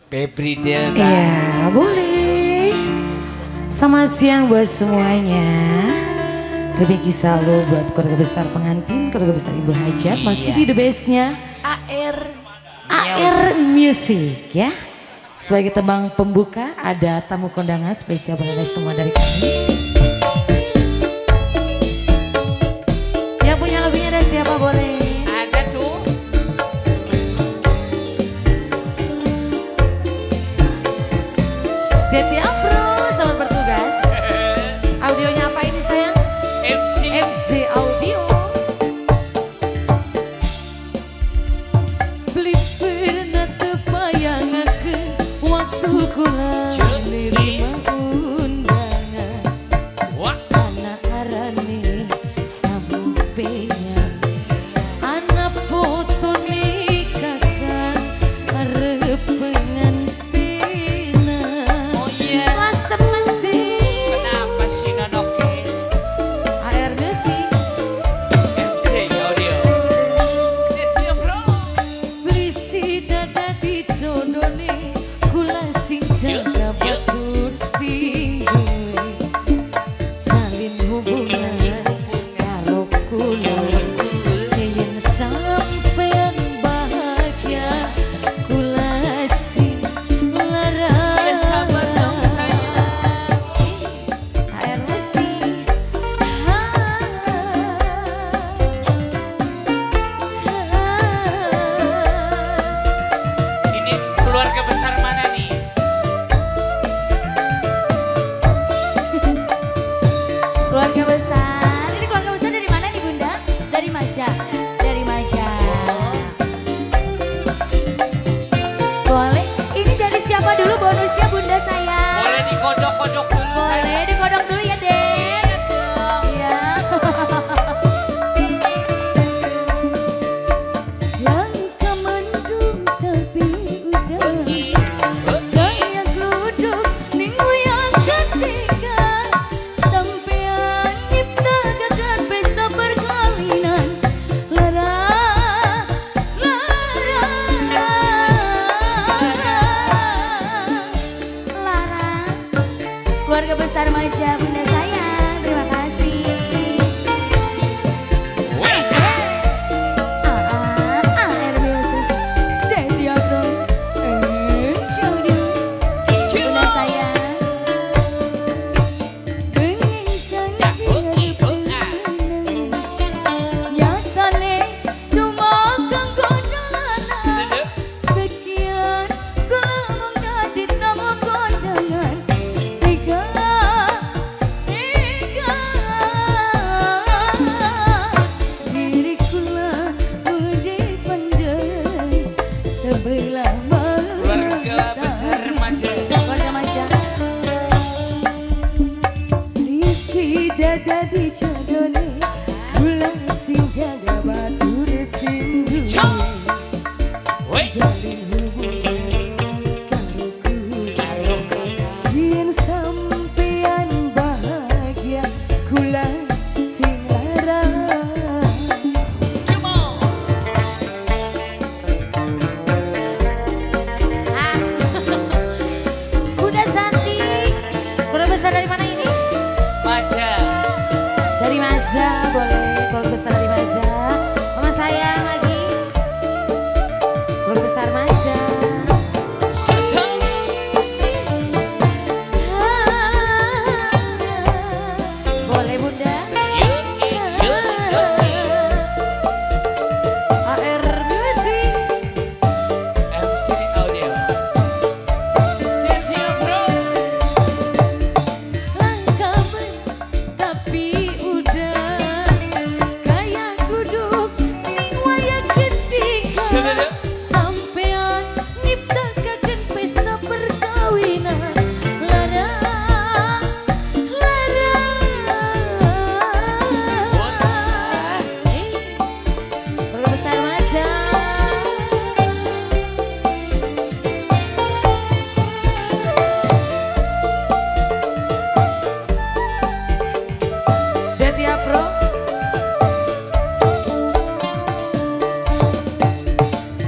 Febri Delta. Iya, boleh. Selamat siang buat semuanya. Terima selalu buat keluarga besar pengantin, keluarga besar ibu hajat. Masih di the bestnya AR Music ya. Sebagai tembang pembuka ada tamu kondangan spesial buat semua dari kami. Yang punya lagunya ada siapa boleh? Ada tuh. Deti Afro, selamat bertugas. Audionya apa ini sayang? MC Audio. Beli pernah terbayangakan waktu kula nerima undangan. Sana arane sampeyan anak foto nikahan arep pengantina. Oh iya. Mas temen sih. Kenapa sih Nonoke? AR Music. MC Audio. Dia bro. Plisi dada dicodone kula sing jaga batur sing duwe salin hubungan karo kula yen sampean bahagia kula sing lara. Ya sabar dong sayang. AR Music. Ini keluarga besar mana nih? Keluarga besar. Ini keluarga besar dari mana nih Bunda? Dari Maja. Dari Maja. Boleh. Ini dari siapa dulu bonusnya Bunda saya? Boleh dikodok-kodok dulu. Boleh dikodok dulu ya Den. Iya. Langkah mendung tapi udah gaya gluduk ning wayang cantika sampean nyiptakakan pesta perkawinan lara keluarga besar Maja Bunda sayang terima kasih. AR Music Deti Afro Bunda sayang pengen janji nyatane cuma kanggo dolanan sekian kula mung dadi tamu kondangan tiga diri kula budi pandang sebelah Keluarga besar Maja. keluarga Maja. Lisi dada dicodone kula sing jaga batur sing duwe Woi. jalin hubungan karo kula yen sampean bahagia kula sing lara. Bunda Santi, keluarga besar dari mana ini? Maja. Dari Maja, boleh keluarga besar dari Maja. Mama sayang lagi. Keluarga besar Maja. Boleh Bunda. AR Music. MC Audio. Dia bro. Langkah tapi udah kayak duduk ning wayang ketika sampean nyiptakaken pesta perkawinan lara keluarga besar Maja. Deti Afro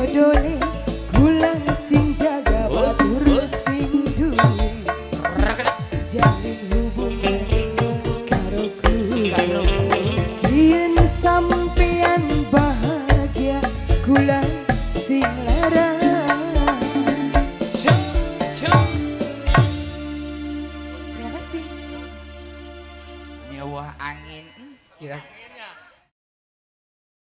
jodone kula sing jaga batur sing duwe jalin hubungan karo yen sampean bahagia kula sing lara. Nyawa angin kira